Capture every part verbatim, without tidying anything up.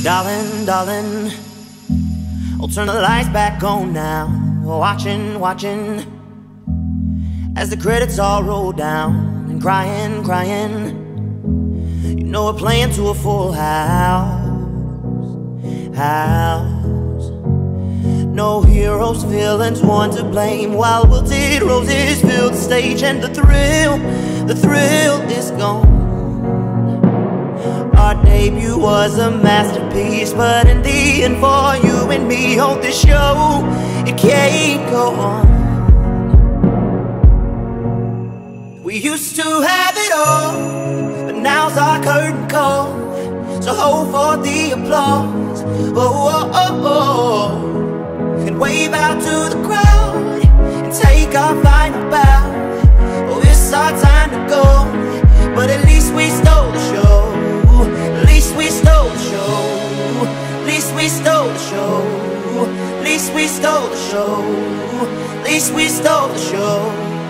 Darling, darling, I'll turn the lights back on now. Watching, watching as the credits all roll down. And crying, crying, you know we're playing to a full house. House. No heroes, villains, one to blame. While wilted roses fill the stage, and the thrill, the thrill is gone. Our debut was a masterpiece, but in the end, for you and me on this show, it can't go on. We used to have it all, but now's our curtain call. So hold for the applause, oh, oh, oh, oh, and wave out to the crowd and take our final bow. Oh, it's our time to go, but at least we stole the show. At least we stole the show. At least we stole the show. At least we stole the show. At least we stole the show.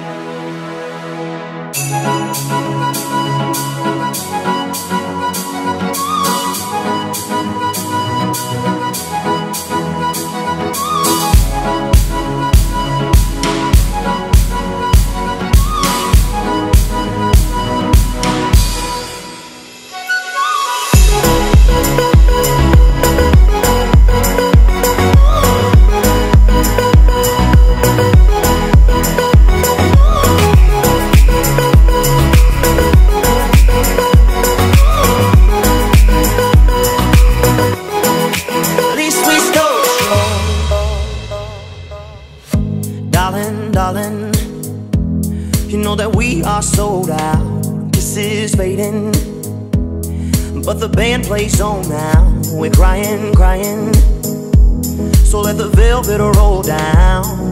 Darling, darling, you know that we are sold out. This is fading, but the band plays on now. We're crying, crying, so let the velvet roll down,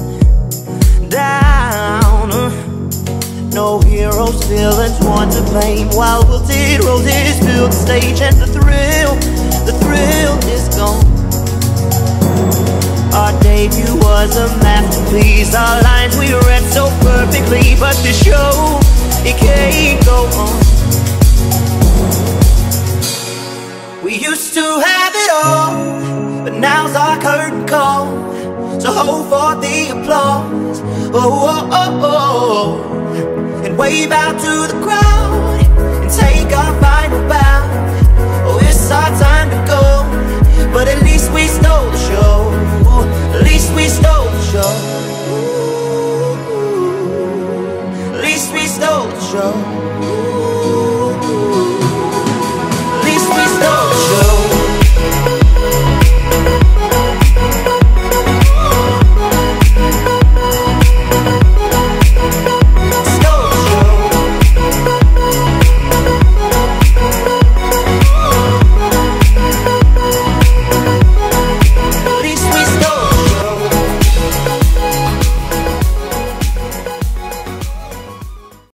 down. No heroes, villains, one to blame. While wilted roses fill the stage, and the thrill, the thrill is gone. Our debut was a masterpiece. Our lines we read so perfectly, but the show, it can't go on. We used to have it all, but now's our curtain call. So hold for the applause, oh, oh, oh, oh, and wave out to the crowd